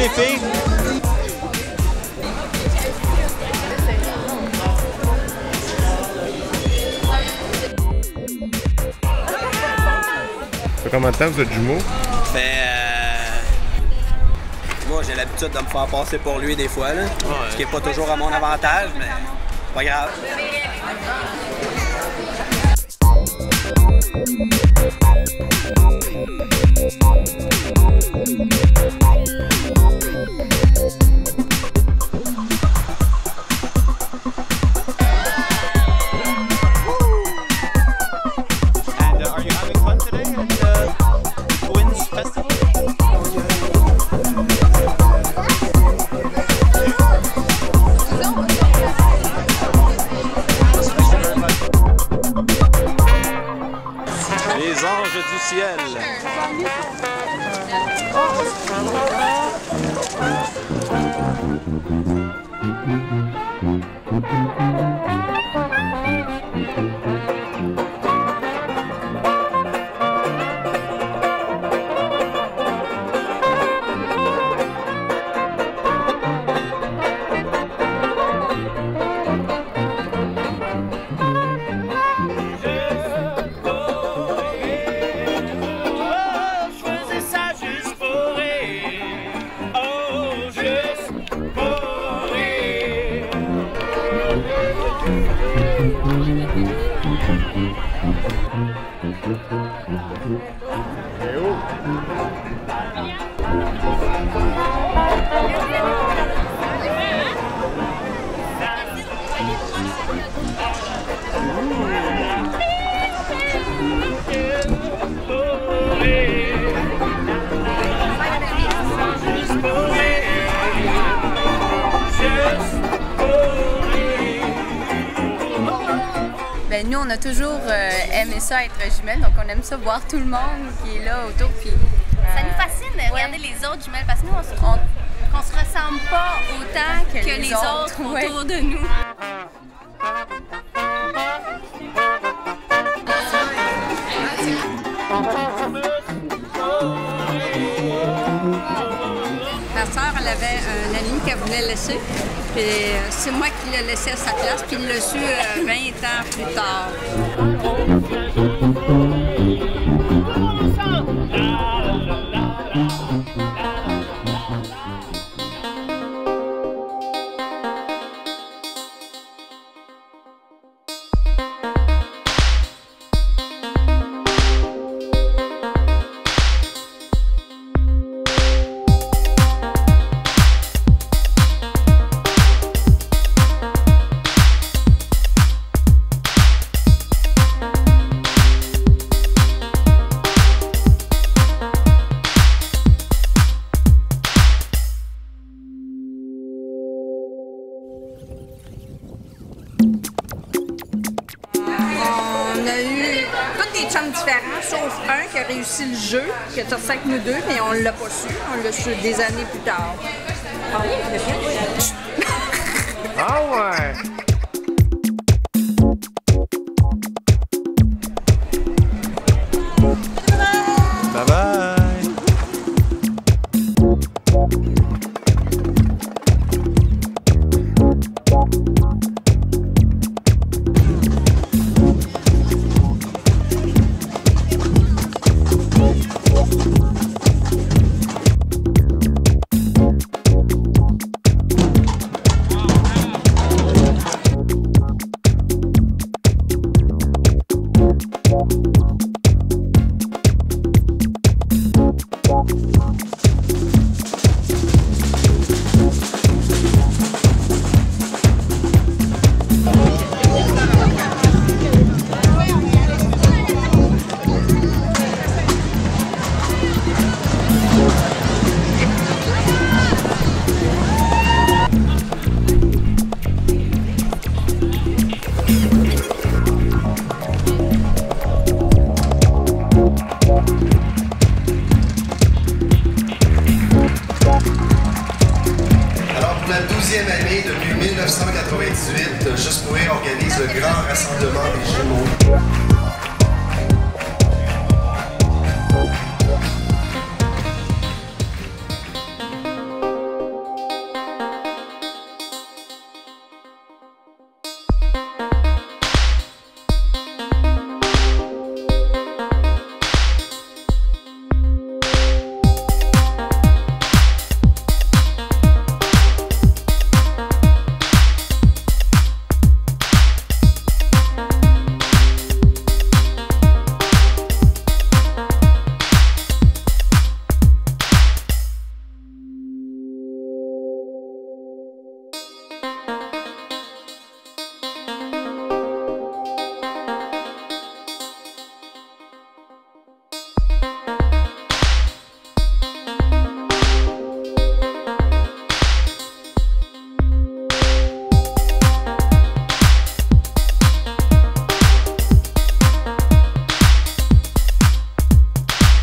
les filles? Ça fait combien de temps que vous êtes jumeaux? Moi, j'ai l'habitude de me faire passer pour lui des fois, là. Ce qui n'est pas toujours à mon avantage, mais pas grave. And are you having fun today at the Twins Festival? Les anges du ciel. Ben, nous, on a toujours aimé ça être jumelles, donc on aime ça voir tout le monde qui est là autour. Puis, ça nous fascine de regarder les autres jumelles parce que nous, on se ressemble pas autant que les autres autour de nous. Ma soeur, elle avait un ami qu'elle voulait laisser. Puis c'est moi qui l'ai laissé à sa place, puis il l'a su 20 ans plus tard. On a eu tous des chums différents, sauf un qui a réussi le jeu, qui a sorti avec nous deux, mais on l'a pas su. On l'a su des années plus tard. Ah ouais! Bye bye!